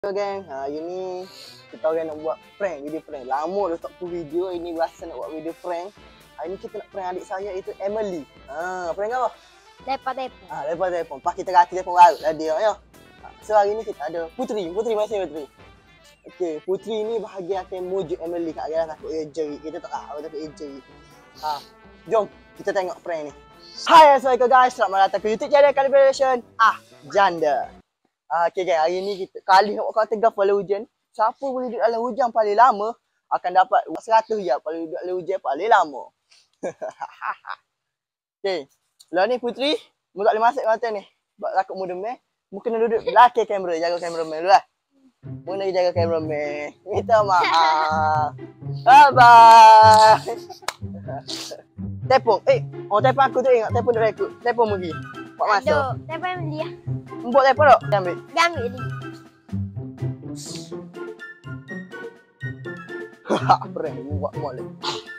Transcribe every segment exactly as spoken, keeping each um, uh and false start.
Hello geng, hari ni kita orang nak buat prank, video prank. Lama dah tak buat video, ini berasa nak buat video prank. Hari ni kita nak prank adik saya iaitu Emily. Ha, prank apa? Telefon-telefon. Ha, telefon telefon. Pas kita ganti telefon baru lah dia ya. So hari ni kita ada Putri, Putri masih Putri. Okey, Putri ni bahagian akan mujuk Emily kat dia takut dia jerit. Kita tak tahu takut dia jerit. Ha, jom kita tengok prank ni. Hai, assalamualaikum guys. Selamat datang ke YouTube channel Calibration Ah Janda. Ah, okay guys, hari ni kita kali nak buat kata gafal hujan. Siapa boleh duduk dalam hujan paling lama akan dapat seratus ya paling duduk dalam hujan paling lama. Okay, lah ni Putri, mu tak boleh masuk kata ni. Sebab takut mu demam. Mu kena duduk belakang kamera, jaga kameraman dulu lah. Mu nak jaga kameraman. Minta maaf. Bye bye. Telefon, eh, oh telefon aku tu ingat telefon dia rekod. Telefon mu pergi. Buat masuk. Aduh, telefon dia. Buat telefon tak? Dia ambil. Dia ambil ni. Haha, prank. Mu buat muat lagi.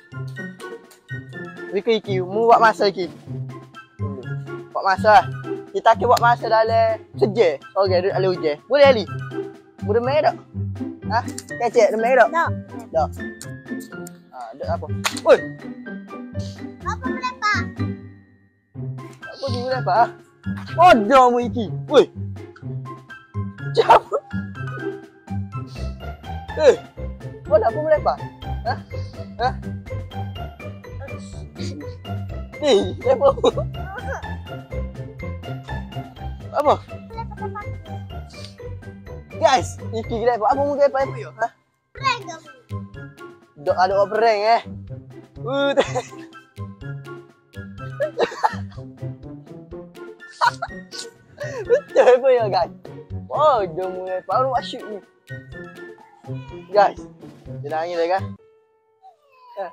Riki, Iki, mu buat masa lagi. Buat masa lah. Kita akan buat masa dalam sejam. Okey, duduk dalam hujan. Boleh Ali? Mu demam tak? Ha? Kecek demam tak? Tak. Tak. Ha, duduk apa? Oi! Apa melepak? Apa dia melepak? Ha? Bodoh mu Iki. Oi! Cabut. Eh! Bodoh apa melepak? Ha? Ha? Eh, lepak apa? Apa? Guys, Iki lepak. Apa mu lepak apa yo? Ha? Prank kamu. Dok ada orang prank eh. Uh. Betul apa ya guys? Oh, dia mulai baru asyik ni. Guys, dia nangis dah kan? Ha.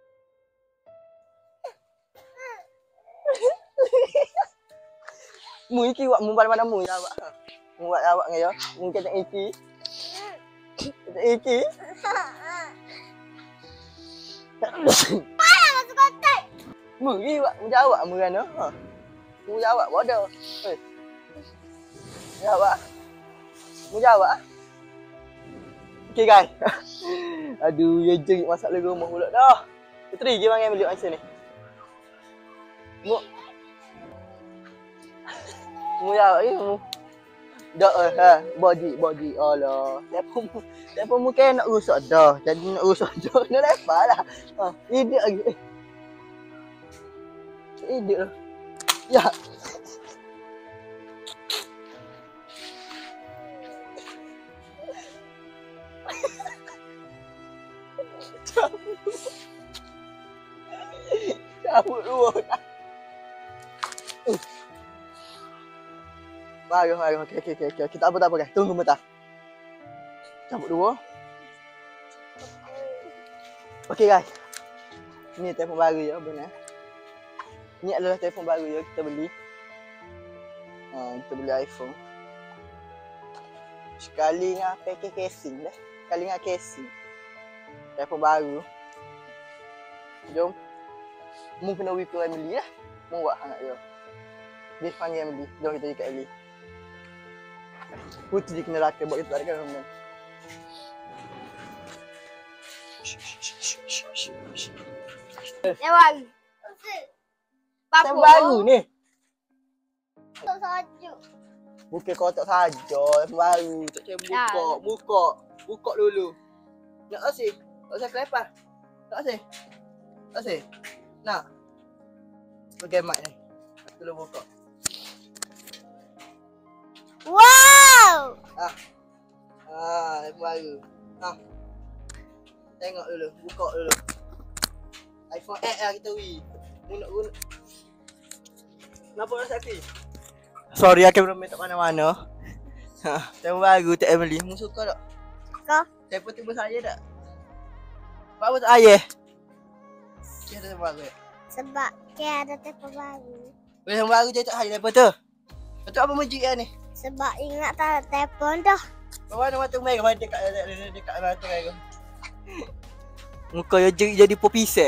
Mu Iki buat mu mana-mana mu ya awak. Mu buat awak dengan ya. Mu kata Iki. Kata Iki. Mana masuk kontak? Mu Iki buat mu jawab mu kan? Ha. Mu jawab bodoh. Eh. Jawab. Mu jawab. Okey guys. Aduh, ya jerit masalah rumah pula dah. Putri, pergi panggil beli masa ni. Mu. Mu jawab ni mu. Dah eh ha, body body alah. Telefon mu, telefon mu kan nak rusak dah. Jadi nak rusak dah. Nak lepas lah. Ha, idiot lagi. Idiot lah. Ya. Cabut dua. Uh. Baru, baru. Okey, okey, okey. Okay. Kita apa tak apa guys. Tunggu bentar. Cabut dua. Okey guys. Ni telefon baru ya, benar. Ni adalah telefon baru ya kita beli. Ha, kita beli iPhone. Sekali dengan pakai casing dah. Sekali dengan casing. Telefon baru. Jom. Mu kena wait for Emily lah. Mu buat sangat dia. Dia panggil Emily. Jom kita pergi kat Emily. Putri kena laka buat kita tak ada kameraman. Yang baru. Yang baru ni. Tak saja. Bukan kotak saja. Yang baru. Tak cakap buka. Buka. Buka dulu. Nak kasih? Tak usah kelepar. Tak kasih? Tak kasih? Nak? Pakai mic ni. Aku dulu buka. Wow! Ah. Ah, yang baru. Ah. Tengok dulu. Buka dulu. iPhone X lah kita wui. Guna guna. Kenapa nak sakit? Sorry, kameraman tak mana-mana. Ha, yang baru tak Emily. Mu suka tak? Suka. Telefon tu saya tak? Apa tak ayah? Dia ada telefon baru. Sebab dia ada telefon baru. Telefon baru je tak ayah telefon tu. Betul apa majik kan ni? Sebab ingat tak ada telefon dah. Mana mata merah mana dekat dekat dekat mata merah. Muka dia jerit jadi popisek.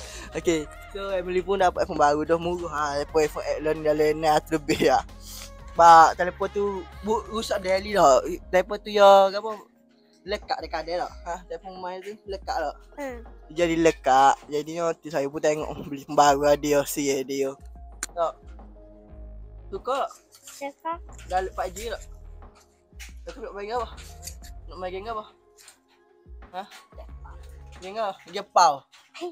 Okey, so Emily pun dapat iPhone baru dah murah ha, iPhone iPhone X dan lain-lain lebih lah. Sebab telefon tu bu, rusak daily dah. Telefon tu ya apa? Lekat dekat dia dah. Ha, telefon main tu lekat dah. Hmm. Jadi lekat. Jadinya tu saya pun tengok beli pembaru dia si dia. Tak. Suka? Suka. Dah lepas G tak? Aku nak main apa? Nak main game apa? Ha? Game apa? Game pau.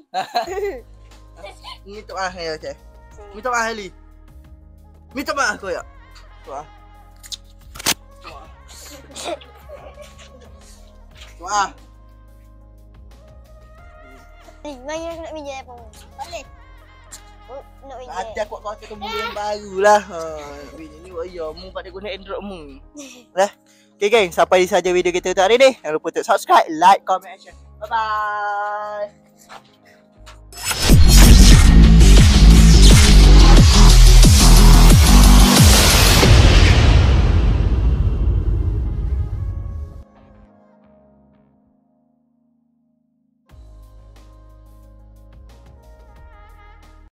Minta maaf ya, okey. Minta maaf Ali. Minta maaf aku ya. Tuah. Tuah. Tuah. Ni, mari aku nak pinjam apa? Boleh. Oh, nak pinjam. Hati aku kau tu beli yang barulah. Ha, bini ni buat ya, mu pada guna Android mu. Lah. Okay geng, sampai di saja video kita untuk hari ni. Jangan lupa untuk subscribe, like, comment, and share. Bye bye.